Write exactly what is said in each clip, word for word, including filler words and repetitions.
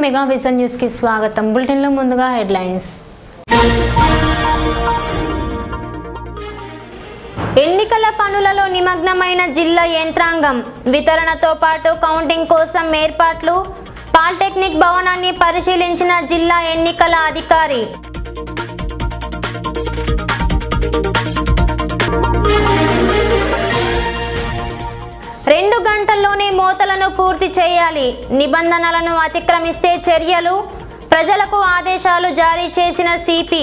Mega vision news కి స్వాగతం. Bulletin లో ముందుగా హెడ్లైన్స్. ఎన్నికల పనులలో నిమగ్నమైన జిల్లా యంత్రాంగం. వితరణతో పాటు కౌంటింగ్ కోసం ఏర్పాట్లు. పాలిటెక్నిక్ భవనాన్ని పరిశీలించిన జిల్లా ఎన్నికల అధికారి. రెండు గంటల్లోనే మోతలను పూర్తి చేయాలి. నిబంధనలను అతిక్రమిస్తే చర్యలు. ప్రజలకు ఆదేశాలు జారీ చేసిన సిపి.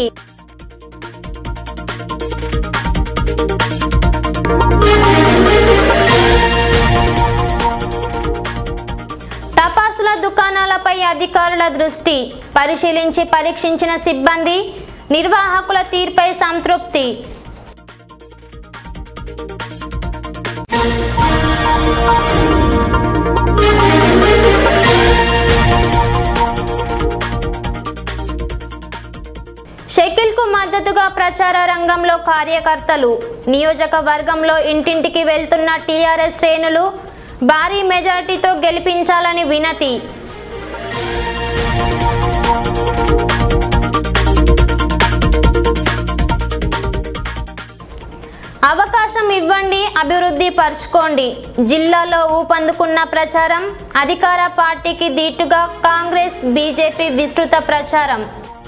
టపాసుల దుకాణాలపై అధికారుల దృష్టి. పరిశీలించి పరీక్షించిన సిబ్బంది. నిర్వాహకుల తీర్పై సంతృప్తి. షకిల్ కు మద్దతుగా ప్రచార రంగంలో కార్యకర్తలు. నియోజకవర్గంలో ఇంటింటికి వెళ్తున్న టీఆర్ఎస్ శ్రేణులు. భారీ మెజార్టీతో గెలిపించాలని వినతి. అవకాశం ఇవ్వండి, అభివృద్ధి పరుచుకోండి. జిల్లాలో ఊపందుకున్న ప్రచారం. అధికార పార్టీకి దీటుగా కాంగ్రెస్ బీజేపీ విస్తృత ప్రచారం.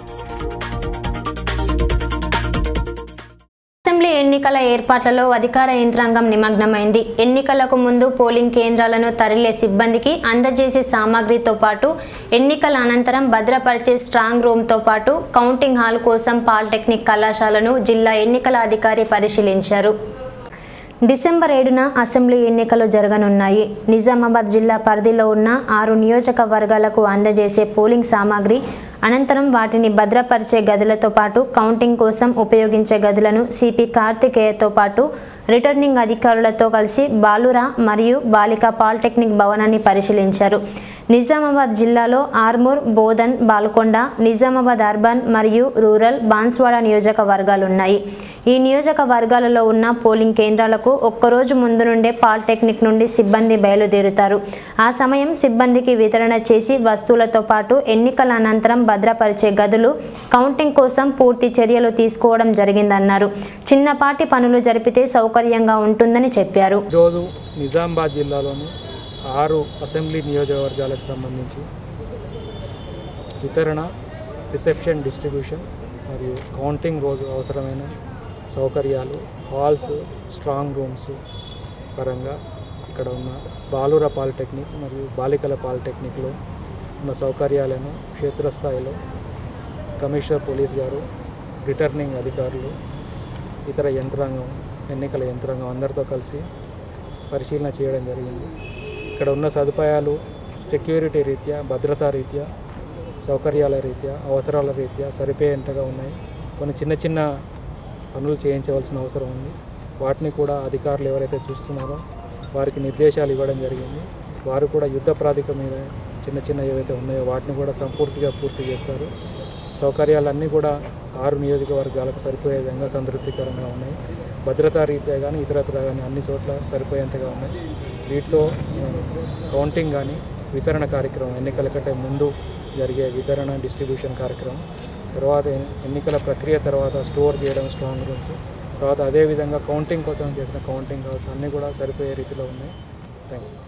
అసెంబ్లీ ఎన్నికల ఏర్పాట్లలో అధికార యంత్రాంగం నిమగ్నమైంది. ఎన్నికలకు ముందు పోలింగ్ కేంద్రాలను తరలే సిబ్బందికి అందజేసే సామాగ్రితో పాటు ఎన్నికల అనంతరం భద్రపరిచే స్ట్రాంగ్ రూమ్తో పాటు కౌంటింగ్ హాల్ కోసం పాలిటెక్నిక్ కళాశాలను జిల్లా ఎన్నికల అధికారి పరిశీలించారు. డిసెంబర్ ఏడున అసెంబ్లీ ఎన్నికలు జరగనున్నాయి. నిజామాబాద్ జిల్లా పరిధిలో ఉన్న ఆరు నియోజకవర్గాలకు అందజేసే పోలింగ్ సామాగ్రి అనంతరం వాటిని భద్రపరిచే గదులతో పాటు కౌంటింగ్ కోసం ఉపయోగించే గదులను సిపి కార్తికేయతో పాటు రిటర్నింగ్ అధికారులతో కలిసి బాలురా మరియు బాలిక పాలిటెక్నిక్ భవనాన్ని పరిశీలించారు. నిజామాబాద్ జిల్లాలో ఆర్మూర్, బోధన్, బాల్కొండ, నిజామాబాద్ అర్బన్ మరియు రూరల్, బాన్స్వాడ నియోజకవర్గాలున్నాయి. ఈ నియోజకవర్గాలలో ఉన్న పోలింగ్ కేంద్రాలకు ఒక్కరోజు ముందు నుండే పాలిటెక్నిక్ నుండి సిబ్బంది బయలుదేరుతారు. ఆ సమయం సిబ్బందికి వితరణ చేసి వస్తువులతో పాటు ఎన్నికల అనంతరం భద్రపరిచే గదులు, కౌంటింగ్ కోసం పూర్తి చర్యలు తీసుకోవడం జరిగిందన్నారు. చిన్నపాటి పనులు జరిపితే సౌకర్యంగా ఉంటుందని చెప్పారు. ఈరోజు నిజామాబాద్ జిల్లాలోని ఆరు అసెంబ్లీ నియోజకవర్గాలకు సంబంధించి వితరణ, రిసెప్షన్, డిస్ట్రిబ్యూషన్ మరియు కౌంటింగ్ రోజు అవసరమైన సౌకర్యాలు, హాల్స్, స్ట్రాంగ్ రూమ్స్ పరంగా ఇక్కడ ఉన్న బాలుర పాలిటెక్నిక్ మరియు బాలికల పాలిటెక్నిక్లో ఉన్న సౌకర్యాలను క్షేత్రస్థాయిలో కమిషనర్ పోలీస్ గారు, రిటర్నింగ్ అధికారులు, ఇతర యంత్రాంగం, ఎన్నికల యంత్రాంగం అందరితో కలిసి పరిశీలన చేయడం జరిగింది. ఇక్కడ ఉన్న సదుపాయాలు సెక్యూరిటీ రీత్యా, భద్రతా రీత్యా, సౌకర్యాల రీత్యా, అవసరాల రీత్యా సరిపోయేంతగా ఉన్నాయి. కొన్ని చిన్న చిన్న పనులు చేయించవలసిన అవసరం ఉంది. వాటిని కూడా అధికారులు ఎవరైతే చూస్తున్నారో వారికి నిర్దేశాలు ఇవ్వడం జరిగింది. వారు కూడా యుద్ధ ప్రాతిక మీద చిన్న చిన్న ఏవైతే ఉన్నాయో వాటిని కూడా సంపూర్తిగా పూర్తి చేస్తారు. సౌకర్యాలన్నీ కూడా ఆరు నియోజకవర్గాలకు సరిపోయే విధంగా సంతృప్తికరంగా ఉన్నాయి. భద్రతా రీత్యా కానీ ఇతరత్ర కానీ అన్ని చోట్ల సరిపోయేంతగా ఉన్నాయి. వీటితో కౌంటింగ్ కానీ వితరణ కార్యక్రమం, ఎన్నికల కంటే ముందు జరిగే వితరణ, డిస్ట్రిబ్యూషన్ కార్యక్రమం, తర్వాత ఎన్నికల ప్రక్రియ తర్వాత స్టోర్ చేయడం స్ట్రాంగ్ రూమ్స్, తర్వాత అదేవిధంగా కౌంటింగ్ కోసం చేసిన కౌంటింగ్ హౌస్ అన్నీ కూడా సరిపోయే రీతిలో ఉన్నాయి. Thank you.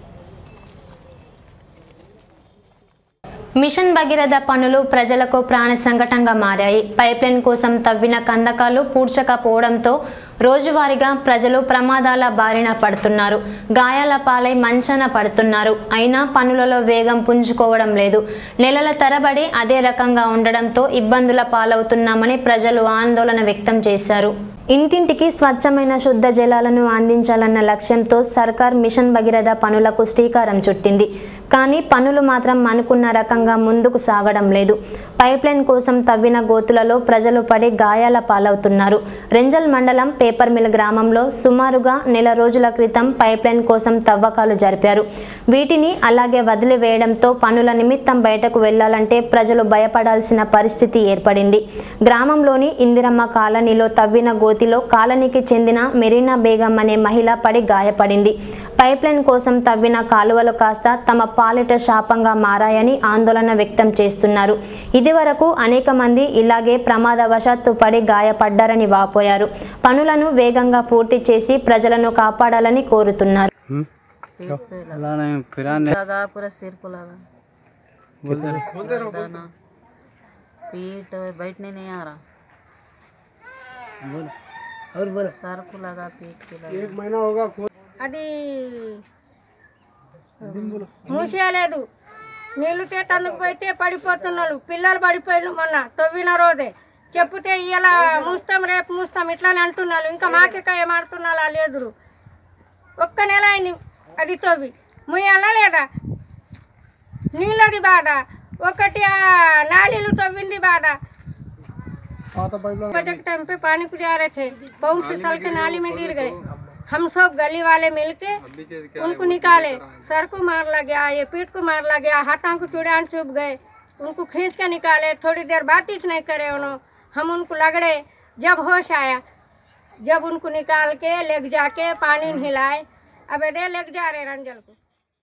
మిషన్ భగీరథ పనులు ప్రజలకు ప్రాణ సంకటంగా మారాయి. పైప్లైన్ కోసం తవ్విన కందకాలు పూడ్చకపోవడంతో రోజువారీగా ప్రజలు ప్రమాదాల బారిన పడుతున్నారు. గాయాల పాలై మంచాన పడుతున్నారు. అయినా పనులలో వేగం పుంజుకోవడం లేదు. నెలల తరబడి అదే రకంగా ఉండడంతో ఇబ్బందుల పాలవుతున్నామని ప్రజలు ఆందోళన వ్యక్తం చేశారు. ఇంటింటికి స్వచ్ఛమైన శుద్ధ జలాలను అందించాలన్న లక్ష్యంతో సర్కార్ మిషన్ భగీరథ పనులకు శ్రీకారం చుట్టింది. కానీ పనులు మాత్రం అనుకున్న రకంగా ముందుకు సాగడం లేదు. పైప్లైన్ కోసం తవ్విన గోతులలో ప్రజలు పడి గాయాల పాలవుతున్నారు. రెంజల్ మండలం పేపర్ మిల్ గ్రామంలో సుమారుగా నెల రోజుల క్రితం పైప్లైన్ కోసం తవ్వకాలు జరిపారు. వీటిని అలాగే వదిలివేయడంతో పనుల నిమిత్తం బయటకు వెళ్లాలంటే ప్రజలు భయపడాల్సిన పరిస్థితి ఏర్పడింది. గ్రామంలోని ఇందిరమ్మ కాలనీలో తవ్విన గోతిలో కాలనీకి చెందిన మెరీనా బేగం అనే మహిళ పడి గాయపడింది. పైప్లైన్ కోసం తవ్విన కాలువలు కాస్త తమ పాలిట శాపంగా మారాయని ఆందోళన వ్యక్తం చేస్తున్నారు. ఇదివరకు అనేక మంది ఇలాగే ప్రమాదవశాత్తు పడి గాయపడ్డారని వాపోయారు. పనులను వేగంగా పూర్తి చేసి ప్రజలను కాపాడాలని కోరుతున్నారు. पीठ बैठने नहीं आ रहा सर को लगा पीठ को लगा एक महीना होगा అది మూసేయలేదు. నీళ్లు తేటందుకు పోయితే పడిపోతున్నారు. పిల్లలు పడిపోయిన మొన్న తవ్విన రోజే చెప్తే ఇలా మూస్తాం రేపు మూస్తాం ఇట్లానే అంటున్నారు. ఇంకా మాకేక ఏమాడుతున్నారు వాళ్ళు ఎదురు. ఒక్క నెల అయింది అది తవ్వి ముయ్యాలా లేదా? నీళ్ళది బాధ ఒకటి नाली तव्विंदी बाड़ा बजे के टाइम पे पानी को जा रहे थे, बहुत से साल के नाली में गिर गए। हम सब गली वाले मिलके उनको निकाले। सर को मार लग गया, ये पीठ को मार लग गया, हाथों को चुड़ान चुभ गए। उनको खींच के निकाले। थोड़ी देर बातचीत नहीं करे उन्होंने, हम उनको लगड़े। जब होश आया, जब उनको निकाल के लेग जाके पानी हिलाए, अब दे लेग जा रहे रंजल को।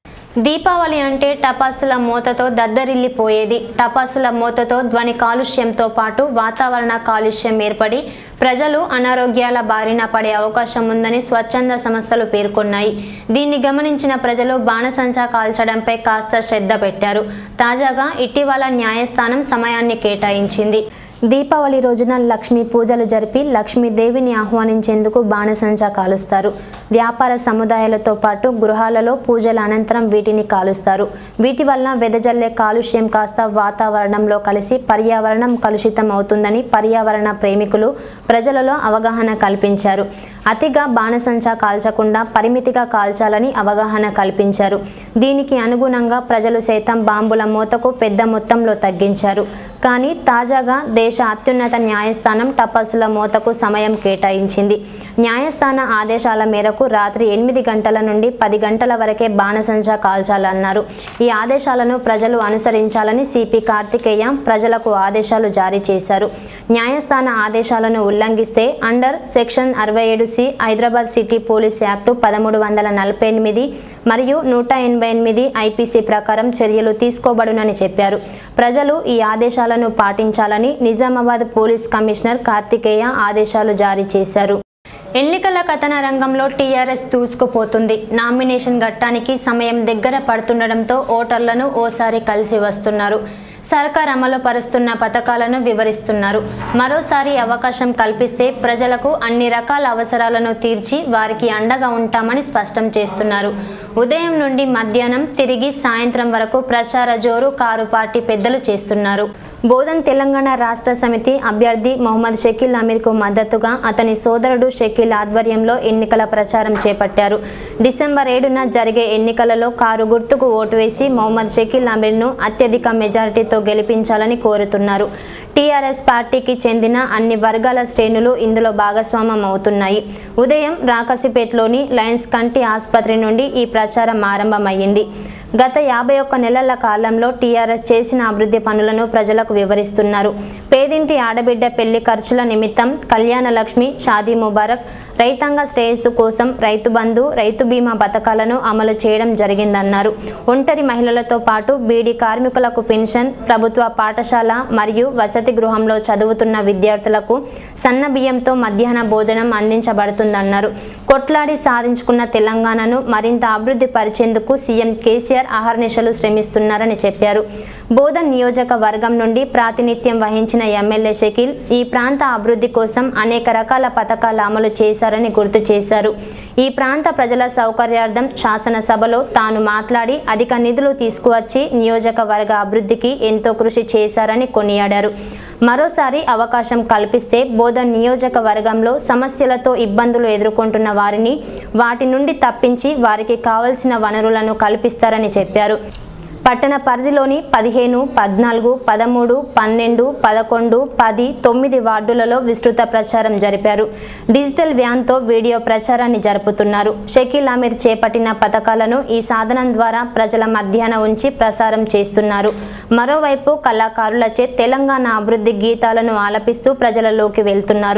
దీపావళి అంటే టపాసుల మోతతో దద్దరిల్లిపోయేది. టపాసుల మోతతో ధ్వని కాలుష్యంతో పాటు వాతావరణ కాలుష్యం ఏర్పడి ప్రజలు అనారోగ్యాల బారిన పడే అవకాశం ఉందని స్వచ్ఛంద సంస్థలు పేర్కొన్నాయి. దీన్ని గమనించిన ప్రజలు బాణసంచా కాల్చడంపై కాస్త శ్రద్ధ పెట్టారు. తాజాగా ఇటీవల న్యాయస్థానం సమయాన్ని కేటాయించింది. దీపావళి రోజున లక్ష్మీ పూజలు జరిపి లక్ష్మీదేవిని ఆహ్వానించేందుకు బాణసంచా కాలుస్తారు. వ్యాపార సముదాయాలతో పాటు గృహాలలో పూజల అనంతరం వీటిని కాలుస్తారు. వీటి వల్ల వెదజల్లే కాలుష్యం కాస్త వాతావరణంలో కలిసి పర్యావరణం కలుషితం అవుతుందని పర్యావరణ ప్రేమికులు ప్రజలలో అవగాహన కల్పించారు. అతిగా బాణసంచా కాల్చకుండా పరిమితిగా కాల్చాలని అవగాహన కల్పించారు. దీనికి అనుగుణంగా ప్రజలు సైతం బాంబుల మోతకు పెద్ద మొత్తంలో తగ్గించారు. కానీ తాజాగా దేశ అత్యున్నత న్యాయస్థానం టపాసుల మోతకు సమయం కేటాయించింది. న్యాయస్థాన ఆదేశాల మేరకు రాత్రి ఎనిమిది గంటల నుండి పది గంటల వరకే బాణసంచా కాల్చాలన్నారు. ఈ ఆదేశాలను ప్రజలు అనుసరించాలని సిపి కార్తికేయ ప్రజలకు ఆదేశాలు జారీ చేశారు. న్యాయస్థాన ఆదేశాలను ఉల్లంఘిస్తే అండర్ సెక్షన్ అరవై ఏడు C Hyderabad city police act పదమూడు వందల నలభై ఎనిమిది మరియు నూట ఎనభై ఎనిమిది ఐపీసీ ప్రకారం చర్యలు తీసుకోబడునని చెప్పారు. ప్రజలు ఈ ఆదేశాలను పాటించాలని నిజామాబాద్ పోలీస్ కమిషనర్ కార్తికేయ ఆదేశాలు జారీ చేశారు. ఎన్నికల కథన రంగంలో టీఆర్ఎస్ దూసుకుపోతుంది. నామినేషన్ ఘట్టానికి సమయం దగ్గర పడుతుండటంతో ఓటర్లను ఓసారి కలిసి వస్తున్నారు. సర్కార్ అమలు పరుస్తున్న పథకాలను వివరిస్తున్నారు. మరోసారి అవకాశం కల్పిస్తే ప్రజలకు అన్ని రకాల అవసరాలను తీర్చి వారికి అండగా ఉంటామని స్పష్టం చేస్తున్నారు. ఉదయం నుండి మధ్యాహ్నం తిరిగి సాయంత్రం వరకు ప్రచార జోరు కారు పార్టీ పెద్దలు చేస్తున్నారు. బోధన్ తెలంగాణ రాష్ట్ర సమితి అభ్యర్థి మొహమ్మద్ షకీల్ అమీర్కు మద్దతుగా అతని సోదరుడు షకీల్ ఆధ్వర్యంలో ఎన్నికల ప్రచారం చేపట్టారు. డిసెంబర్ ఏడున జరిగే ఎన్నికలలో కారు గుర్తుకు ఓటు వేసి మొహమ్మద్ షకీల్ అమీర్ను అత్యధిక మెజారిటీతో గెలిపించాలని కోరుతున్నారు. టీఆర్ఎస్ పార్టీకి చెందిన అన్ని వర్గాల శ్రేణులు ఇందులో భాగస్వామ్యం అవుతున్నాయి. ఉదయం రాకసిపేట్లోని లయన్స్ కంటి ఆసుపత్రి నుండి ఈ ప్రచారం ఆరంభమైంది. గత యాభై ఒక్క నెలల కాలంలో టీఆర్ఎస్ చేసిన అభివృద్ధి పనులను ప్రజలకు వివరిస్తున్నారు. పేదింటి ఆడబిడ్డ పెళ్లి ఖర్చుల నిమిత్తం కళ్యాణ లక్ష్మి, షాదీ ముబారక్, రైతాంగ శ్రేయస్సు కోసం రైతు బంధు, రైతు బీమా పథకాలను అమలు చేయడం జరిగిందన్నారు. ఒంటరి మహిళలతో పాటు బీడీ కార్మికులకు పెన్షన్, ప్రభుత్వ పాఠశాల మరియు వసతి గృహంలో చదువుతున్న విద్యార్థులకు సన్న బియ్యంతో మధ్యాహ్న భోజనం అందించబడుతుందన్నారు. కొట్లాడి సాధించుకున్న తెలంగాణను మరింత అభివృద్ధి పరిచేందుకు సీఎం కేసీఆర్ అహర్నిశలు శ్రమిస్తున్నారని చెప్పారు. బోధన్ నియోజకవర్గం నుండి ప్రాతినిధ్యం వహించిన ఎమ్మెల్యే షకీల్ ఈ ప్రాంత అభివృద్ధి కోసం అనేక రకాల పథకాలు అమలు చేశారని గుర్తు చేశారు. ఈ ప్రాంత ప్రజల సౌకర్యార్థం శాసనసభలో తాను మాట్లాడి అధిక నిధులు తీసుకువచ్చి నియోజకవర్గ అభివృద్ధికి ఎంతో కృషి చేశారని కొనియాడారు. మరోసారి అవకాశం కల్పిస్తే బోధన్ నియోజకవర్గంలో సమస్యలతో ఇబ్బందులు ఎదుర్కొంటున్న వారిని వాటి నుండి తప్పించి వారికి కావలసిన వనరులను కల్పిస్తారని చెప్పారు. పట్టణ పరిధిలోని పదిహేను, పద్నాలుగు, పదమూడు, పన్నెండు, పదకొండు, పది, తొమ్మిది వార్డులలో విస్తృత ప్రచారం జరిపారు. డిజిటల్ వ్యాన్తో వీడియో ప్రచారాన్ని జరుపుతున్నారు. షకీల్ అమీర్ చేపట్టిన పథకాలను ఈ సాధనం ద్వారా ప్రజల మధ్యాహ్న ఉంచి ప్రసారం చేస్తున్నారు. మరోవైపు కళాకారులచే తెలంగాణ అభివృద్ధి గీతాలను ఆలపిస్తూ ప్రజలలోకి వెళ్తున్నారు.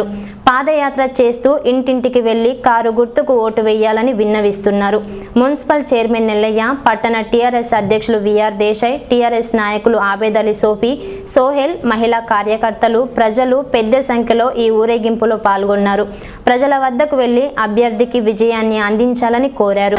పాదయాత్ర చేస్తూ ఇంటింటికి వెళ్లి కారు గుర్తుకు ఓటు వేయాలని విన్నవిస్తున్నారు. మున్సిపల్ చైర్మన్ నెల్లయ్య, పట్టణ టీఆర్ఎస్ అధ్యక్షులు విఆర్ దేశాయ్, టీఆర్ఎస్ నాయకులు ఆబేద్ అలీ సోఫీ, సోహెల్, మహిళా కార్యకర్తలు, ప్రజలు పెద్ద సంఖ్యలో ఈ ఊరేగింపులో పాల్గొన్నారు. ప్రజల వద్దకు వెళ్లి అభ్యర్థికి విజయాన్ని అందించాలని కోరారు.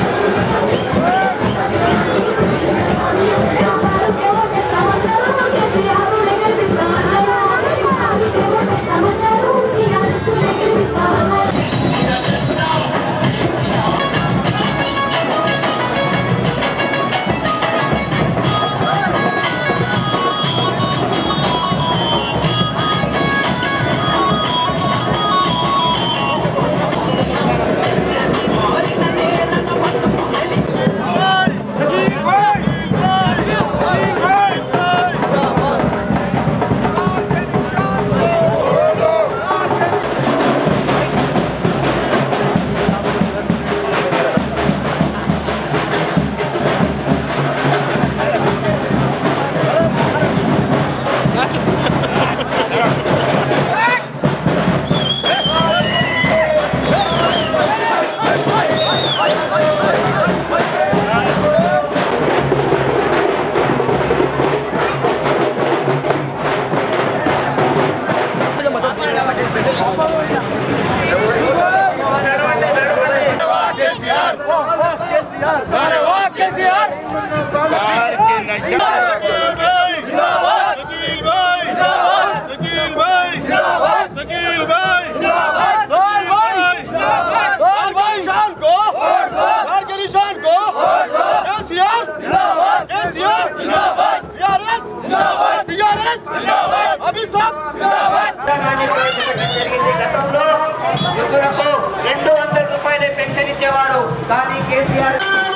రెండు వందల రూపాయల పెన్షన్ ఇచ్చేవాడు కానీ కేసీఆర్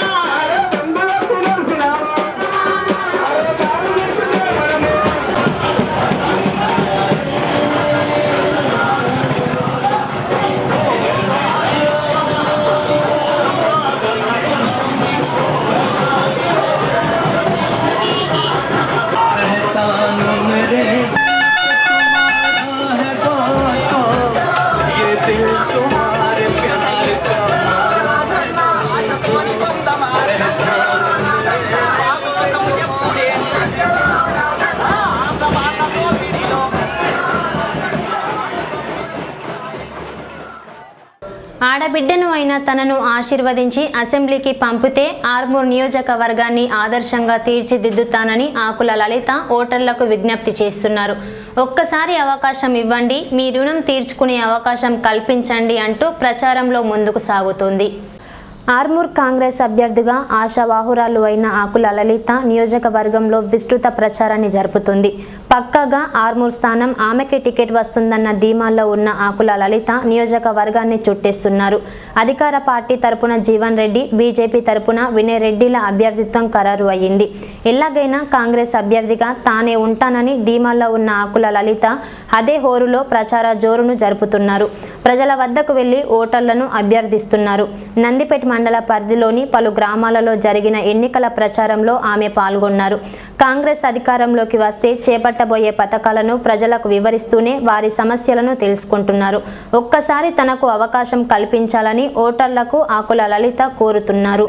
ఆడబిడ్డను అయిన తనను ఆశీర్వదించి అసెంబ్లీకి పంపితే ఆర్మూర్ నియోజకవర్గాన్ని ఆదర్శంగా తీర్చిదిద్దుతానని ఆకుల లలిత ఓటర్లకు విజ్ఞప్తి చేస్తున్నారు. ఒక్కసారి అవకాశం ఇవ్వండి, మీ రుణం తీర్చుకునే అవకాశం కల్పించండి అంటూ ప్రచారంలో ముందుకు సాగుతోంది. ఆర్మూర్ కాంగ్రెస్ అభ్యర్థిగా ఆశావాహురాలు అయిన ఆకుల లలిత నియోజకవర్గంలో విస్తృత ప్రచారాన్ని జరుపుతుంది. పక్కాగా ఆర్మూర్ స్థానం ఆమెకే టికెట్ వస్తుందన్న ధీమాల్లో ఉన్న ఆకుల లలిత నియోజకవర్గాన్ని చుట్టేస్తున్నారు. అధికార పార్టీ తరపున జీవన్ రెడ్డి, బీజేపీ తరపున వినయ్ రెడ్డిల అభ్యర్థిత్వం ఖరారు అయ్యింది. ఎలాగైనా కాంగ్రెస్ అభ్యర్థిగా తానే ఉంటానని ధీమాల్లో ఉన్న ఆకుల లలిత అదే హోరులో ప్రచార జోరును జరుపుతున్నారు. ప్రజల వద్దకు వెళ్లి ఓటర్లను అభ్యర్థిస్తున్నారు. నందిపేట మండల పరిధిలోని పలు గ్రామాలలో జరిగిన ఎన్నికల ప్రచారంలో ఆమె పాల్గొన్నారు. కాంగ్రెస్ అధికారంలోకి వస్తే చేపట్టబోయే పథకాలను ప్రజలకు వివరిస్తూనే వారి సమస్యలను తెలుసుకుంటున్నారు. ఒక్కసారి తనకు అవకాశం కల్పించాలని ఓటర్లకు ఆకుల లలిత కోరుతున్నారు.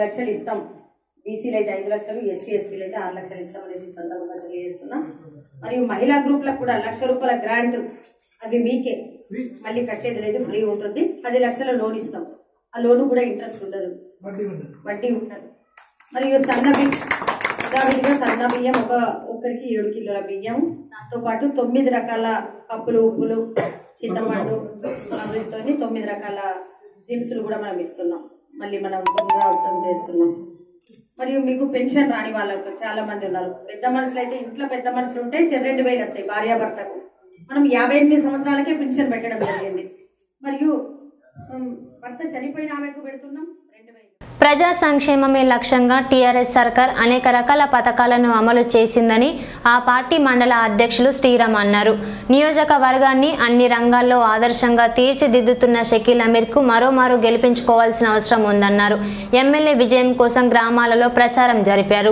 బీసీలు అయితే ఐదు లక్షలు, ఎస్సీ ఎస్టీలు అయితే ఆరు లక్షలు ఇస్తామనేసి సందర్భంగా తెలియజేస్తున్నాం. మరియు మహిళా గ్రూప్లకు కూడా లక్ష రూపాయల గ్రాంట్, అవి మీకే, మళ్ళీ కట్టేది లేదు, ఫ్రీ ఉంటుంది. పది లక్షల లోన్ ఇస్తాం. ఆ లోన్ కూడా ఇంట్రెస్ట్ ఉండదు, వడ్డీ ఉండదు. మరియు సన్న బియ్యం, యథావిధిగా సన్న బియ్యం ఒక ఒక్కరికి ఏడు కిలోల బియ్యం, దాంతో పాటు తొమ్మిది రకాల పప్పులు, ఉప్పులు, చింతపండు, అమృతితో తొమ్మిది రకాల దినుసులు కూడా మనం ఇస్తున్నాం. మళ్ళీ మనం పునరావృతం చేస్తున్నాం. మరియు మీకు పెన్షన్ రాని వాళ్ళకు చాలా మంది ఉన్నారు. పెద్ద మనుషులు అయితే ఇంట్లో పెద్ద మనుషులు ఉంటే రెండు వేలు వస్తాయి భార్యాభర్తకు. మనం యాభై ఎనిమిది సంవత్సరాలకే పెన్షన్ పెట్టడం జరిగింది. మరియు భర్త చనిపోయిన ఆమెకు పెడుతున్నాం రెండు వేలు. ప్రజా సంక్షేమమే లక్ష్యంగా టీఆర్ఎస్ సర్కార్ అనేక రకాల పథకాలను అమలు చేసిందని ఆ పార్టీ మండల అధ్యక్షులు శ్రీరామ్ అన్నారు. నియోజకవర్గాన్ని అన్ని రంగాల్లో ఆదర్శంగా తీర్చిదిద్దుతున్న షకీల్ అమీర్కు మరోమారు గెలిపించుకోవాల్సిన అవసరం ఉందన్నారు. ఎమ్మెల్యే విజయం కోసం గ్రామాలలో ప్రచారం జరిపారు.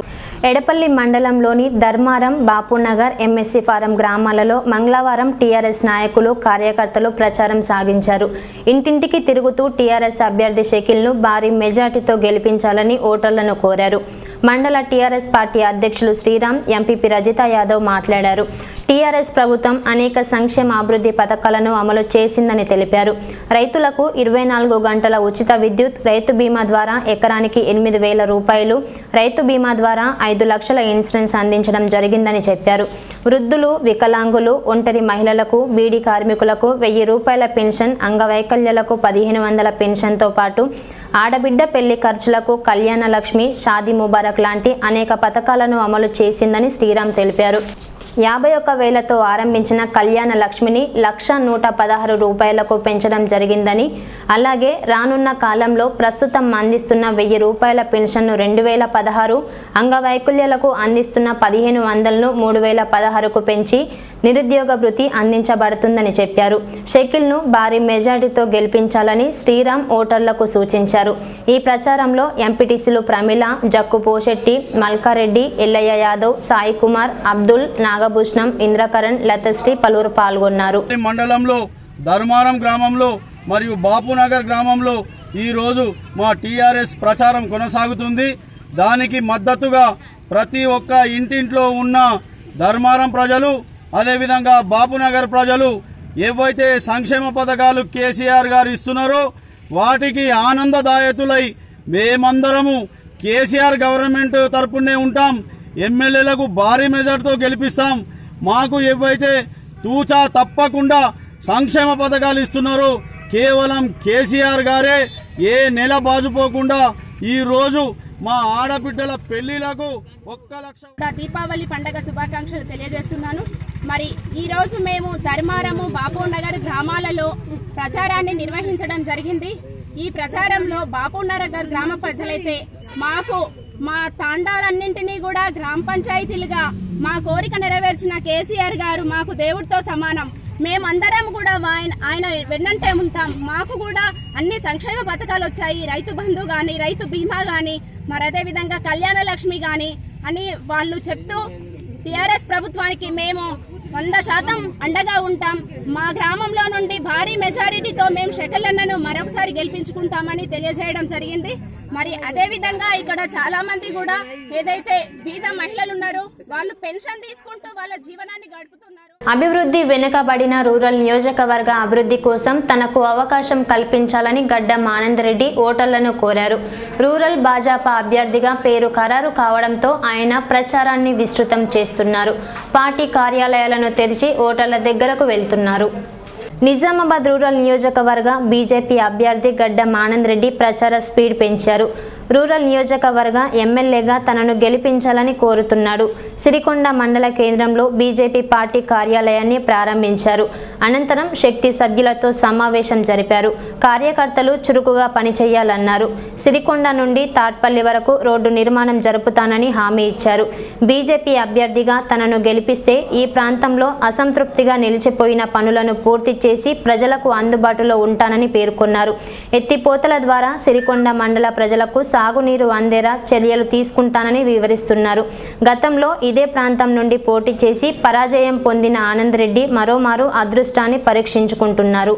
ఎడపల్లి మండలంలోని ధర్మారం, బాపునగర్, ఎంఎస్సి ఫారం గ్రామాలలో మంగళవారం టీఆర్ఎస్ నాయకులు, కార్యకర్తలు ప్రచారం సాగించారు. ఇంటింటికి తిరుగుతూ టీఆర్ఎస్ అభ్యర్థి షకీల్ను భారీ మెజార్టీతో గెలిపించాలని ఓటర్లను కోరారు. మండల టీఆర్ఎస్ పార్టీ అధ్యక్షులు శ్రీరామ్, ఎంపీపీ రజితా యాదవ్ మాట్లాడారు. టీఆర్ఎస్ ప్రభుత్వం అనేక సంక్షేమ అభివృద్ధి పథకాలను అమలు చేసిందని తెలిపారు. రైతులకు ఇరవై నాలుగు గంటల ఉచిత విద్యుత్, రైతు బీమా ద్వారా ఎకరానికి ఎనిమిది వేల రూపాయలు, రైతు బీమా ద్వారా ఐదు లక్షల ఇన్సూరెన్స్ అందించడం జరిగిందని చెప్పారు. వృద్ధులు, వికలాంగులు, ఒంటరి మహిళలకు, బీడీ కార్మికులకు వెయ్యి రూపాయల పెన్షన్, అంగవైకల్యాలకు పదిహేను వందల పెన్షన్తో పాటు ఆడబిడ్డ పెళ్లి ఖర్చులకు కళ్యాణ లక్ష్మి, షాదీ ముబారక్ లాంటి అనేక పథకాలను అమలు చేసిందని శ్రీరామ్ తెలిపారు. యాభై ఒక్క వేలతో ఆరంభించిన కళ్యాణ లక్ష్మిని లక్ష నూట పదహారు రూపాయలకు పెంచడం జరిగిందని, అలాగే రానున్న కాలంలో ప్రస్తుతం అందిస్తున్న వెయ్యి రూపాయల పెన్షన్ను రెండు వేల పదహారు, అంగవైకల్యాలకు అందిస్తున్న పదిహేను వందలను మూడు వేల పదహారుకు పెంచి నిరుద్యోగ భృతి అందించబడుతుందని చెప్పారు. షకీల్ను భారీ మెజార్టీతో గెలిపించాలని శ్రీరామ్ ఓటర్లకు సూచించారు. ఈ ప్రచారంలో ఎంపీటీసీలు ప్రమిళ, జక్కు పోషెట్టి, మల్కారెడ్డి, ఎల్లయ్య యాదవ్, సాయి కుమార్, అబ్దుల్, నాగభూషణం, ఇంద్రకరణ్, లతశ్రీ పలువురు పాల్గొన్నారు. మండలంలో ధర్మారం గ్రామంలో మరియు బాపునగర్ గ్రామంలో ఈ రోజు మా టీఆర్ఎస్ ప్రచారం కొనసాగుతుంది. దానికి మద్దతుగా ప్రతి ఒక్క ఇంటింట్లో ఉన్న ధర్మారం ప్రజలు, అదేవిధంగా బాపునగర్ ప్రజలు ఏవైతే సంక్షేమ పథకాలు కేసీఆర్ గారు ఇస్తున్నారో వాటికి ఆనందదాయకులై మేమందరము కేసీఆర్ గవర్నమెంట్ తరపునే ఉంటాం, ఎమ్మెల్యేలకు భారీ మెజార్టీతో గెలిపిస్తాం. మాకు ఏవైతే తూచా తప్పకుండా సంక్షేమ పథకాలు ఇస్తున్నారో కేవలం కేసీఆర్ గారే ఏ నెల బాజుపోకుండా ఈ రోజు మా ఆడబిడ్డల పెళ్లిలకు ఒక్క లక్ష దీపావళి పండుగ శుభాకాంక్షలు తెలియజేస్తున్నాను. మరి ఈ రోజు మేము ధర్మారము, బాపునగర్ గ్రామాలలో ప్రచారాన్ని నిర్వహించడం జరిగింది. ఈ ప్రచారంలో బాపునగర్ గ్రామ ప్రజలైతే మాకు మా తాండాలన్నింటినీ కూడా గ్రామ పంచాయతీలుగా మా కోరిక నెరవేర్చిన కేసీఆర్ గారు మాకు దేవుడితో సమానం. మేమందరం కూడా ఆయన ఆయన వెన్నంటే ఉంటాం. మాకు కూడా అన్ని సంక్షేమ పథకాలు వచ్చాయి. రైతు బంధు గాని, రైతు బీమా గాని, మరి అదే విధంగా కళ్యాణ లక్ష్మి గాని అని వాళ్ళు చెప్తూ టీఆర్ఎస్ ప్రభుత్వానికి మేము వంద శాతం అండగా ఉంటాం. మా గ్రామంలో నుండి భారీ మెజారిటీతో మేము షకీల్ను మరొకసారి గెలిపించుకుంటామని తెలియజేయడం జరిగింది. మరి అదే విధంగా ఇక్కడ చాలా మంది కూడా ఏదైతే బీద మహిళలు ఉన్నారో వాళ్ళు పెన్షన్ తీసుకుంటూ వాళ్ళ జీవనాన్ని గడుపుతున్నారు. అభివృద్ధి వెనుకబడిన రూరల్ నియోజకవర్గ అభివృద్ధి కోసం తనకు అవకాశం కల్పించాలని గడ్డం ఆనంద్ రెడ్డి ఓటర్లను కోరారు. రూరల్ భాజపా అభ్యర్థిగా పేరు ఖరారు కావడంతో ఆయన ప్రచారాన్ని విస్తృతం చేస్తున్నారు. పార్టీ కార్యాలయాలను తెరిచి ఓటర్ల దగ్గరకు వెళ్తున్నారు. నిజామాబాద్ రూరల్ నియోజకవర్గ బీజేపీ అభ్యర్థి గడ్డం ఆనంద్ రెడ్డి ప్రచార స్పీడ్ పెంచారు. రూరల్ నియోజకవర్గ ఎమ్మెల్యేగా తనను గెలిపించాలని కోరుతున్నాడు. సిరికొండ మండల కేంద్రంలో బీజేపీ పార్టీ కార్యాలయాన్ని ప్రారంభించారు. అనంతరం శక్తి సభ్యులతో సమావేశం జరిపారు. కార్యకర్తలు చురుకుగా పనిచేయాలన్నారు. సిరికొండ నుండి తాట్పల్లి వరకు రోడ్డు నిర్మాణం జరుపుతానని హామీ ఇచ్చారు. బీజేపీ అభ్యర్థిగా తనను గెలిపిస్తే ఈ ప్రాంతంలో అసంతృప్తిగా నిలిచిపోయిన పనులను పూర్తి చేసి ప్రజలకు అందుబాటులో ఉంటానని పేర్కొన్నారు. ఎత్తిపోతల ద్వారా సిరికొండ మండల ప్రజలకు సాగునీరు అందేలా చర్యలు తీసుకుంటానని వివరిస్తున్నారు. గతంలో ఇదే ప్రాంతం నుండి పోటీ చేసి పరాజయం పొందిన ఆనంద్ రెడ్డి మరోమారు అదృష్టాన్ని పరీక్షించుకుంటున్నారు.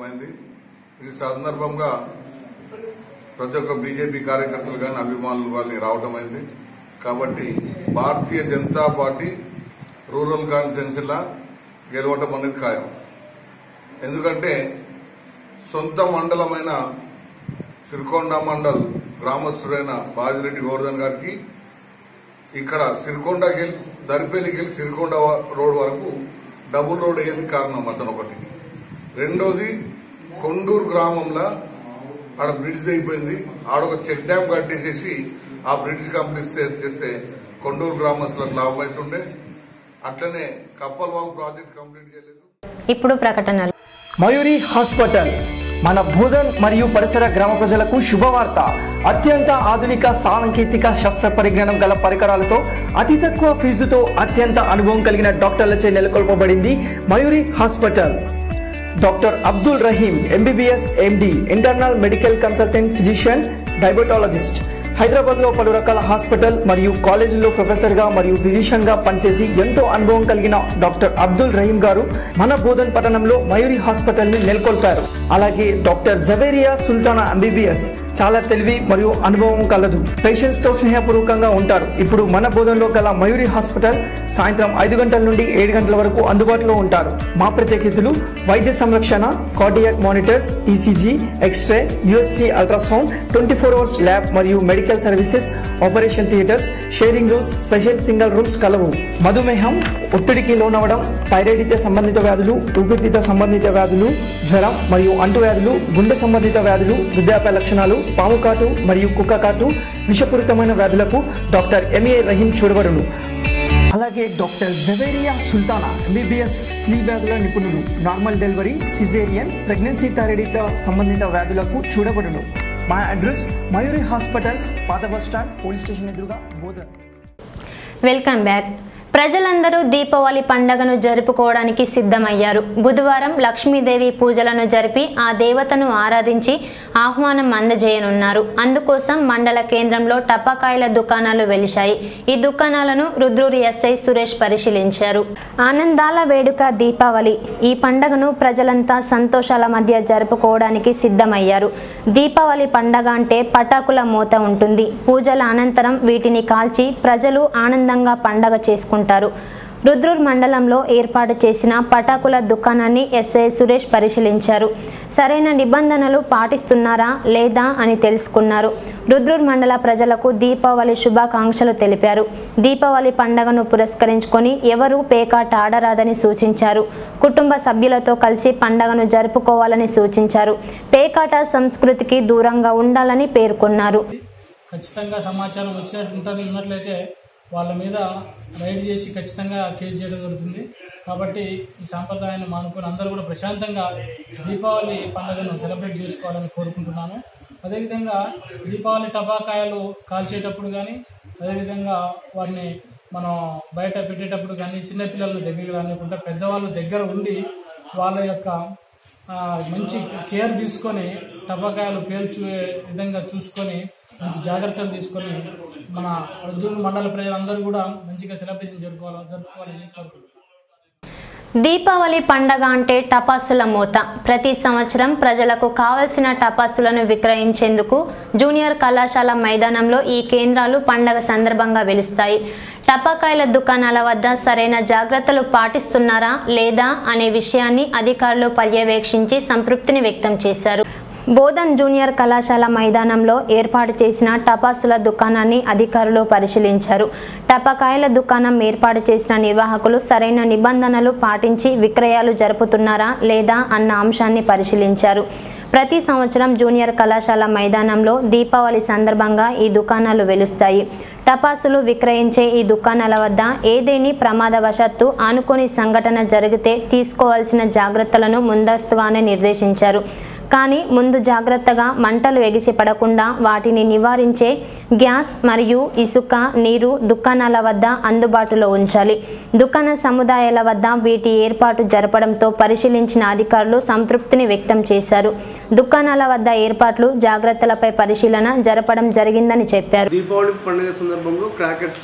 ఈ సందర్భంగా ప్రతి ఒక్క బీజేపీ కార్యకర్తలు కానీ అభిమానులు కానీ రావడం అయింది. కాబట్టి భారతీయ జనతా పార్టీ రూరల్ కాన్స్టిట్యున్సీలా గెలవటం అనేది ఖాయం. ఎందుకంటే సొంత మండలమైన సిరికొండ మండల్ గ్రామస్తుడైన బాజిరెడ్డి గోవర్ధన్ గారికి ఇక్కడ సిరికొండకి వెళ్ళి దరిపల్లికి వెళ్ళి సిరికొండ రోడ్ వరకు డబుల్ రోడ్ అయ్యేందుకు కారణం అతను ఒకటి. రెండోది కొండూరు గ్రామంలో ఆడ బ్రిడ్జ్ అయిపోయింది. ఆడొక చెక్ డ్యామ్ కట్టేసేసి ఆ బ్రిడ్జ్ కంప్లీట్ చేస్తే కొండూరు గ్రామస్తులకు లాభం అవుతుండే. అట్లనే కప్పల్వాగు ప్రాజెక్ట్ కంప్లీట్ చేయలేదు. ఇప్పుడు ప్రకటనలు. మయూరి హాస్పిటల్ మన భూదన్ మరియు పరిసర గ్రామ ప్రజలకు శుభవార్త. అత్యంత ఆధునిక సాంకేతిక శస్త్ర పరిజ్ఞానం గల పరికరాలతో అతి తక్కువ ఫీజుతో అత్యంత అనుభవం కలిగిన డాక్టర్లచే నెలకొల్పబడింది Mayuri hospital. Doctor Abdul Rahim MBBS MD, internal medical consultant physician, diabetologist, హైదరాబాద్లో పలు రకాల హాస్పిటల్ మరియు కాలేజీల్లో ప్రొఫెసర్గా మరియు ఫిజిషియన్గా పనిచేసి ఎంతో అనుభవం కలిగిన డాక్టర్ అబ్దుల్ రహీం గారు మన బోధన్ పట్టణంలో మయూరి హాస్పిటల్ని నెలకొల్పారు. అలాగే డాక్టర్ జవేరియా సుల్తానా ఎంబీబీఎస్ చాలా తెలివి మరియు అనుభవం కలదు. పేషెంట్స్ తో స్నేహపూర్వకంగా ఉంటారు. ఇప్పుడు మన బోధనలో గల మయూరి హాస్పిటల్ సాయంత్రం ఐదు గంటల నుండి ఏడు గంటల వరకు అందుబాటులో ఉంటారు. మా ప్రత్యేకతలు వైద్య సంరక్షణ, cardiac monitors, ECG, x ray, USG ultrasound, twenty four hours lab మరియు medical services, operation theatres, sharing rooms, special single rooms కలవు. మధుమేహం, ఒత్తిడికి లోనవడం, థైరాయిడ్ సంబంధిత వ్యాధులు, ఊపిరితిత్త సంబంధిత వ్యాధులు, జ్వరం మరియు అంటువ్యాధులు, గుండె సంబంధిత వ్యాధులు, వృద్ధాప్య లక్షణాలు, పాము కాటు మరియు కుక్క కాటు, విషపూరితమైన వ్యాధులకు డాక్టర్ ఎంఏ రహీం చూడబడును. అలాగే డాక్టర్ జవేరియా సుల్తానా ఎంబీబీఎస్ స్త్రీ వ్యాధుల నిపుణులు, normal delivery, caesarean, pregnancy thyroid సంబంధిత వ్యాధులకు చూడబడును. మా అడ్రస్ మయూరి హాస్పిటల్స్, పాత బస్ స్టాండ్, పోలీస్ స్టేషన్ ఎదురుగా, బోధన్. Welcome back. ప్రజలందరూ దీపావళి పండుగను జరుపుకోవడానికి సిద్ధమయ్యారు. బుధవారం లక్ష్మీదేవి పూజలను జరిపి ఆ దేవతను ఆరాధించి ఆహ్వానం అందజేయనున్నారు. అందుకోసం మండల కేంద్రంలో టపాకాయల దుకాణాలు వెలిశాయి. ఈ దుకాణాలను రుద్రూరి ఎస్ఐ సురేష్ పరిశీలించారు. ఆనందాల వేడుక దీపావళి. ఈ పండుగను ప్రజలంతా సంతోషాల మధ్య జరుపుకోవడానికి సిద్ధమయ్యారు. దీపావళి పండగ అంటే పటాకుల మోత ఉంటుంది. పూజల అనంతరం వీటిని కాల్చి ప్రజలు ఆనందంగా పండగ చేసుకుంటారు. రుద్రూర్ మండలంలో ఏర్పాటు చేసిన పటాకుల దుకాణాన్ని ఎస్ఐ సురేష్ పరిశీలించారు. సరైన నిబంధనలు పాటిస్తున్నారా లేదా అని తెలుసుకున్నారు. రుద్రూర్ మండల ప్రజలకు దీపావళి శుభాకాంక్షలు తెలిపారు. దీపావళి పండుగను పురస్కరించుకొని ఎవరూ పేకాట ఆడరాదని సూచించారు. కుటుంబ సభ్యులతో కలిసి పండుగను జరుపుకోవాలని సూచించారు. పేకాట సంస్కృతికి దూరంగా ఉండాలని పేర్కొన్నారు. ఖచ్చితంగా సమాచారం వచ్చినట్టు ఉన్నట్లయితే వాళ్ళ మీద రైడ్ చేసి ఖచ్చితంగా కేసు చేయడం జరుగుతుంది. కాబట్టి ఈ సాంప్రదాయాన్ని మానుకొని అందరూ కూడా ప్రశాంతంగా దీపావళి పండుగను సెలబ్రేట్ చేసుకోవాలని కోరుకుంటున్నాను. అదేవిధంగా దీపావళి టపాకాయలు కాల్చేటప్పుడు కానీ, అదేవిధంగా వాటిని మనం బయట పెట్టేటప్పుడు కానీ చిన్నపిల్లలను దగ్గరికి రానివ్వకుండా పెద్దవాళ్ళు దగ్గర ఉండి వాళ్ళ యొక్క మంచి కేర్ తీసుకొని టపాకాయలు పేల్చే విధంగా చూసుకొని మంచి జాగ్రత్తలు తీసుకొని మన రుద్రూరు మండల ప్రజలందరూ కూడా మంచిగా సెలబ్రేషన్ జరుపుకోవాలి జరుపుకోవాలని కోరుకుంటున్నాను. దీపావళి పండగ అంటే టపాసుల మోత. ప్రతి సంవత్సరం ప్రజలకు కావలసిన టపాసులను విక్రయించేందుకు జూనియర్ కళాశాల మైదానంలో ఈ కేంద్రాలు పండగ సందర్భంగా వెలుస్తాయి. టపాకాయల దుకాణాల వద్ద సరైన జాగ్రత్తలు పాటిస్తున్నారా లేదా అనే విషయాన్ని అధికారులు పర్యవేక్షించి సంతృప్తిని వ్యక్తం చేశారు. బోధన్ జూనియర్ కళాశాల మైదానంలో ఏర్పాటు చేసిన టపాసుల దుకాణాన్ని అధికారులు పరిశీలించారు. టపాకాయల దుకాణం ఏర్పాటు చేసిన నిర్వాహకులు సరైన నిబంధనలు పాటించి విక్రయాలు జరుపుతున్నారా లేదా అన్న అంశాన్ని పరిశీలించారు. ప్రతి సంవత్సరం జూనియర్ కళాశాల మైదానంలో దీపావళి సందర్భంగా ఈ దుకాణాలు వెలుస్తాయి. టపాసులు విక్రయించే ఈ దుకాణాల వద్ద ఏదేని ప్రమాదవశాత్తు ఆనుకోని సంఘటన జరిగితే తీసుకోవాల్సిన జాగ్రత్తలను ముందస్తుగానే నిర్దేశించారు. కానీ ముందు జాగ్రత్తగా మంటలు ఎగిసి పడకుండా వాటిని నివారించే గ్యాస్ మరియు ఇసుక, నీరు దుకాణాల వద్ద అందుబాటులో ఉంచాలి. దుకాణ సముదాయాల వద్ద వీటి ఏర్పాటు జరపడంతో పరిశీలించిన అధికారులు సంతృప్తిని వ్యక్తం చేశారు. దుకాణాల వద్ద ఏర్పాట్లు, జాగ్రత్తలపై పరిశీలన జరపడం జరిగిందని చెప్పారు. దీపావళి పండుగ సందర్భంలో క్రాకర్స్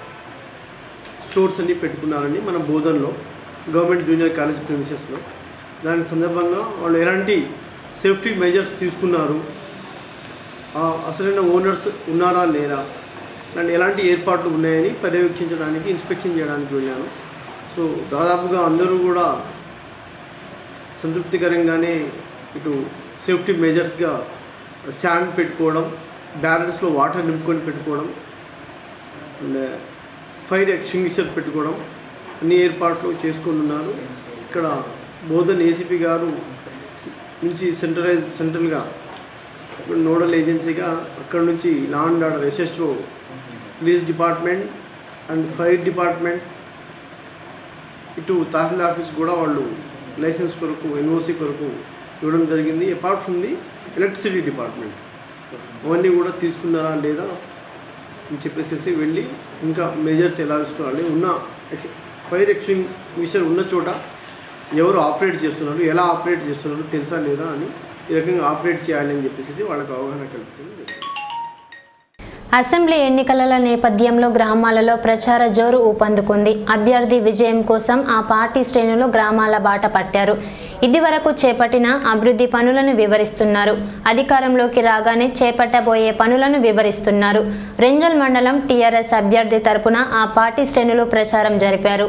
స్టోర్స్ అన్ని పెట్టుకున్నారని మన బోధన్లో గవర్నమెంట్ జూనియర్ కాలేజ్ ప్రిమిసెస్లో. దాని సందర్భంగా వాళ్ళు ఎలాంటి సేఫ్టీ మెజర్స్ తీసుకున్నారు, అసలైన ఓనర్స్ ఉన్నారా లేరా, అండ్ ఎలాంటి ఏర్పాట్లు ఉన్నాయని పర్యవేక్షించడానికి, ఇన్స్పెక్షన్ చేయడానికి వెళ్ళాను. సో దాదాపుగా అందరూ కూడా సంతృప్తికరంగానే ఇటు సేఫ్టీ మెజర్స్గా శాండ్ పెట్టుకోవడం, బ్యారల్స్లో వాటర్ నింపుకొని పెట్టుకోవడం, అండ్ ఫైర్ ఎక్స్టింగ్విషర్ పెట్టుకోవడం అన్ని ఏర్పాట్లు చేసుకొని ఉన్నారు. ఇక్కడ బోధన్ ఏసీపీ గారు నుంచి సెంట్రలైజ్ సెంట్రల్గా నోడల్ ఏజెన్సీగా అక్కడ నుంచి law and order, SSO, police department and fire department, ఇటు తహసీల్ ఆఫీస్ కూడా వాళ్ళు లైసెన్స్ కొరకు, ఎన్ఓసి కొరకు ఇవ్వడం జరిగింది. Apart from the electricity department అవన్నీ కూడా తీసుకున్నారా లేదా అని చెప్పేసి వెళ్ళి ఇంకా మెజర్స్ ఎలా తీసుకోవాలి, ఉన్న ఫైర్ ఎక్స్టింగ్విషర్ ఉన్న చోట ఎవరు ఆపరేట్ చేస్తున్నారు, ఎలా ఆపరేట్ చేస్తున్నారు తెలుసా లేదా అని ఈ రకంగా ఆపరేట్ చేయాలి అని చెప్పేసి వాళ్ళకు అవగాహన కల్పించింది. అసెంబ్లీ ఎన్నికల నేపథ్యంలో గ్రామాలలో ప్రచార జోరు ఊపందుకుంది. అభ్యర్థి విజయం కోసం ఆ పార్టీ శ్రేణులు గ్రామాల బాట పట్టారు. ఇదివరకు చేపట్టిన అభివృద్ధి పనులను వివరిస్తున్నారు. అధికారంలోకి రాగానే చేపట్టబోయే పనులను వివరిస్తున్నారు. రెంజల్ మండలం టీఆర్ఎస్ అభ్యర్థి తరపున ఆ పార్టీ శ్రేణులు ప్రచారం జరిపారు.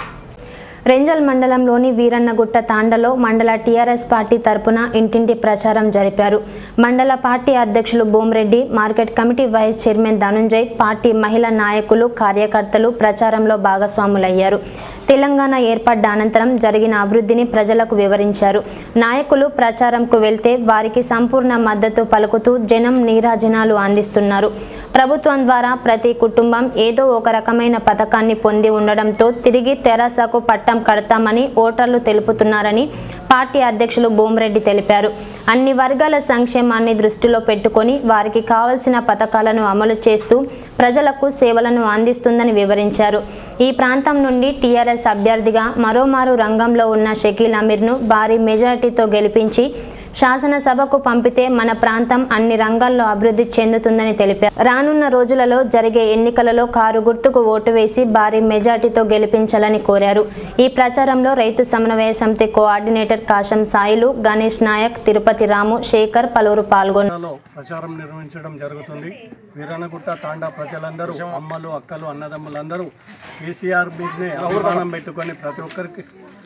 రెంజల్ మండలంలోని వీరన్నగుట్ట తాండలో మండల టీఆర్ఎస్ పార్టీ తరపున ఇంటింటి ప్రచారం జరిపారు. మండల పార్టీ అధ్యక్షులు Bhumireddy, market committee vice chairman Dhanunjay, party మహిళా నాయకులు, కార్యకర్తలు ప్రచారంలో భాగస్వాములయ్యారు. తెలంగాణ ఏర్పడ్డ అనంతరం జరిగిన అభివృద్ధిని ప్రజలకు వివరించారు. నాయకులు ప్రచారంకు వెళ్తే వారికి సంపూర్ణ మద్దతు పలుకుతూ జనం నీరాజనాలు అందిస్తున్నారు. ప్రభుత్వం ద్వారా ప్రతి కుటుంబం ఏదో ఒక రకమైన పథకాన్ని పొంది ఉండడంతో తిరిగి తెరాసకు పట్టం కడతామని ఓటర్లు తెలుపుతున్నారని పార్టీ అధ్యక్షులు భూమిరెడ్డి తెలిపారు. అన్ని వర్గాల సంక్షేమాన్ని దృష్టిలో పెట్టుకొని వారికి కావలసిన పథకాలను అమలు చేస్తూ ప్రజలకు సేవలను అందిస్తుందని వివరించారు. ఈ ప్రాంతం నుండి టీఆర్ఎస్ అభ్యర్థిగా మరోమారు రంగంలో ఉన్న షకీల్ అమీర్ను భారీ మెజారిటీతో గెలిపించి శాసనసభకు పంపితే మన ప్రాంతం అన్ని రంగాల్లో అభివృద్ధి చెందుతుందని తెలిపారు. రానున్న రోజులలో జరిగే ఎన్నికలలో కారు గుర్తుకు ఓటు వేసి భారీ మెజార్టీతో గెలిపించాలని కోరారు. ఈ ప్రచారంలో రైతు సమన్వయ సమితి కోఆర్డినేటర్ కాశం సాయిలు, గణేష్ నాయక్, తిరుపతి రాము, శేఖర్ పలువురు పాల్గొన్నారు. ప్రచారం నిర్వహించడం జరుగుతుంది. వీరన్నగుట్ట తాండా ప్రజలందరూ, అమ్మలు, అక్కలు, అన్నదమ్ములందరూ కేసీఆర్ మీదనే అభిమానం పెట్టుకొని ప్రతి ఒక్కరికి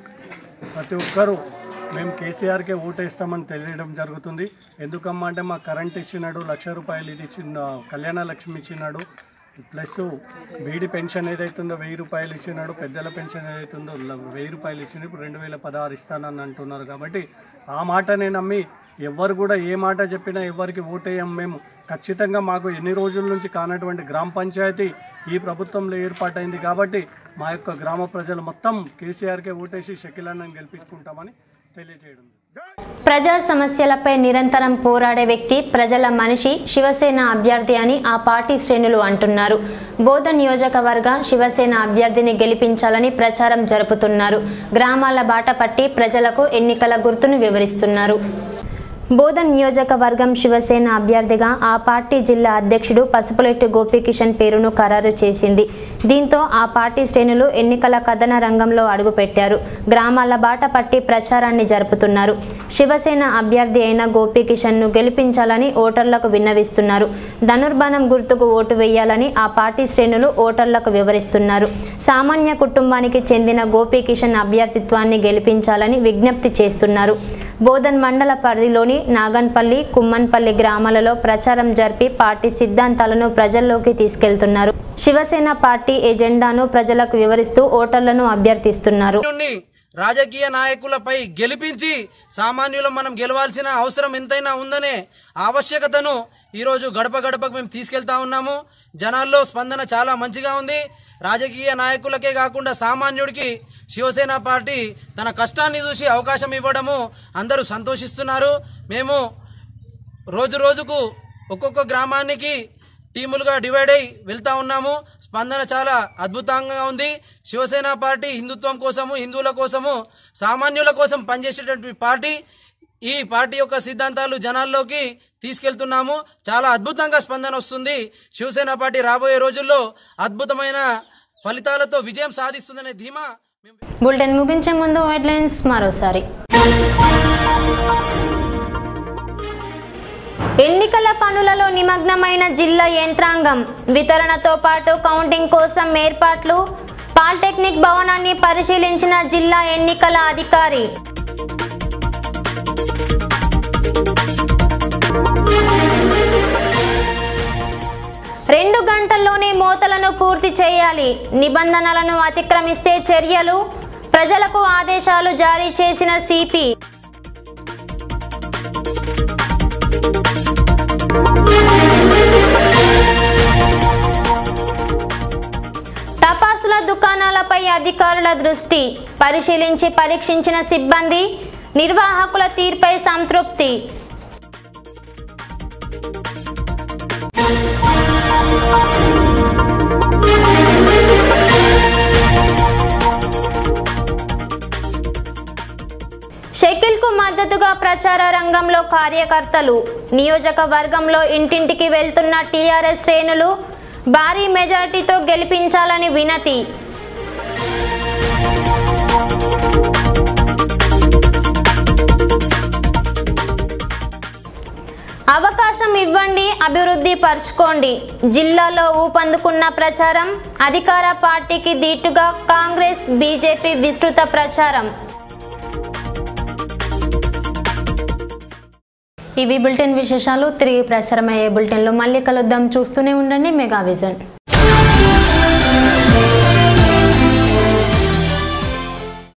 ప్రతి ఒక్కరూ మేము కేసీఆర్కే ఓటేస్తామని తెలియడం జరుగుతుంది. ఎందుకమ్మా అంటే మా కరెంట్ ఇచ్చినాడు, లక్ష రూపాయలు ఇది ఇచ్చిన, కళ్యాణ లక్ష్మి ఇచ్చినాడు, ప్లస్ బీడీ పెన్షన్ ఏదైతుందో వెయ్యి రూపాయలు ఇచ్చినాడు, పెద్దల పెన్షన్ ఏదైతుందో వెయ్యి రూపాయలు ఇచ్చిన, ఇప్పుడు రెండు వేల పదహారు ఇస్తానని అంటున్నారు. కాబట్టి ఆ మాటనే నమ్మి ఎవరు కూడా ఏ మాట చెప్పినా ఎవరికి ఓటేయం. మేము ఖచ్చితంగా మాకు ఎన్ని రోజుల నుంచి కానటువంటి గ్రామ పంచాయతీ ఈ ప్రభుత్వంలో ఏర్పాటైంది. కాబట్టి మా యొక్క గ్రామ ప్రజలు మొత్తం కేసీఆర్కే ఓటేసి షకీల్ అన్నని గెలిపించుకుంటామని తెలియజేయడం. ప్రజా సమస్యలపై నిరంతరం పోరాడే వ్యక్తి, ప్రజల మనిషి, శివసేన అభ్యర్థి అని ఆ పార్టీ శ్రేణులు అంటున్నారు. బోధన్ నియోజకవర్గ శివసేన అభ్యర్థిని గెలిపించాలని ప్రచారం జరుపుతున్నారు. గ్రామాల బాట పట్టి ప్రజలకు ఎన్నికల గుర్తును వివరిస్తున్నారు. బోధన్ నియోజకవర్గం శివసేన అభ్యర్థిగా ఆ పార్టీ జిల్లా అధ్యక్షుడు పసుపులెట్టి గోపీకిషన్ పేరును ఖరారు చేసింది. దీంతో ఆ పార్టీ శ్రేణులు ఎన్నికల కథన రంగంలో అడుగుపెట్టారు. గ్రామాల బాట పట్టి ప్రచారాన్ని జరుపుతున్నారు. శివసేన అభ్యర్థి అయిన గోపీకిషన్ను గెలిపించాలని ఓటర్లకు విన్నవిస్తున్నారు. ధనుర్బాణం గుర్తుకు ఓటు వేయాలని ఆ పార్టీ శ్రేణులు ఓటర్లకు వివరిస్తున్నారు. సామాన్య కుటుంబానికి చెందిన గోపీకిషన్ అభ్యర్థిత్వాన్ని గెలిపించాలని విజ్ఞప్తి చేస్తున్నారు. బోధన్ మండల పరిధిలోని నాగన్పల్లి, కుమ్మన్పల్లి గ్రామాలలో ప్రచారం జరిపి పార్టీ సిద్ధాంతాలను ప్రజల్లోకి తీసుకెళ్తున్నారు. శివసేన పార్టీ ఎజెండాను ప్రజలకు వివరిస్తూ ఓటర్లను అభ్యర్థిస్తున్నారు. రాజకీయ నాయకులపై గెలిపించి సామాన్యులు మనం గెలవాల్సిన అవసరం ఎంతైనా ఉందనే ఆవశ్యకతను ఈరోజు గడప గడపకు మేము తీసుకెళ్తా ఉన్నాము. జనాల్లో స్పందన చాలా మంచిగా ఉంది. రాజకీయ నాయకులకే కాకుండా సామాన్యుడికి శివసేన పార్టీ తన కష్టాన్ని చూసి అవకాశం ఇవ్వడము అందరూ సంతోషిస్తున్నారు. మేము రోజు రోజుకు ఒక్కొక్క గ్రామానికి టీములుగా డివైడ్ అయి వెళ్తా ఉన్నాము. స్పందన చాలా అద్భుతంగా ఉంది. శివసేన పార్టీ హిందుత్వం కోసము, హిందువుల కోసము, సామాన్యుల కోసం పనిచేసేటువంటి పార్టీ. ఈ పార్టీ యొక్క సిద్ధాంతాలు జనాల్లోకి తీసుకెళ్తున్నాము. చాలా అద్భుతంగా స్పందన వస్తుంది. శివసేన పార్టీ రాబోయే రోజుల్లో అద్భుతమైన ఫలితాలతో విజయం సాధిస్తుందనే ధీమా. బులెటిన్ ముగించే ముందు హెడ్లైన్స్ మరోసారి. ఎన్నికల పనులలో నిమగ్నమైన జిల్లా యంత్రాంగం. వితరణతో పాటు కౌంటింగ్ కోసం ఏర్పాట్లు. పాలిటెక్నిక్ భవనాన్ని పరిశీలించిన జిల్లా ఎన్నికల అధికారి. రెండు గంటల్లోనే మోతలను పూర్తి చేయాలి. నిబంధనలను అతిక్రమిస్తే చర్యలు. ప్రజలకు ఆదేశాలు జారీ చేసిన సిపి. టపాసుల దుకాణాలపై అధికారుల దృష్టి. పరిశీలించి పరీక్షించిన సిబ్బంది. నిర్వాహకుల తీర్పై సంతృప్తి. షకిల్ కు మద్దతుగా ప్రచార రంగంలో కార్యకర్తలు. నియోజకవర్గంలో ఇంటింటికి వెళ్తున్న టీఆర్ఎస్ శ్రేణులు భారీ మెజార్టీతో గెలిపించాలని వినతి. అవకాశం ఇవ్వండి, అభివృద్ధి పరుచుకోండి. జిల్లాలో ఊపందుకున్న ప్రచారం. అధికార పార్టీకి దీటుగా కాంగ్రెస్ బీజేపీ విస్తృత ప్రచారం. ఇవి బులెటిన్ విశేషాలు. తిరిగి ప్రసారమయ్యే బులెటిన్లో మళ్ళీ కలుద్దాం. చూస్తూనే ఉండండి మెగా విజన్.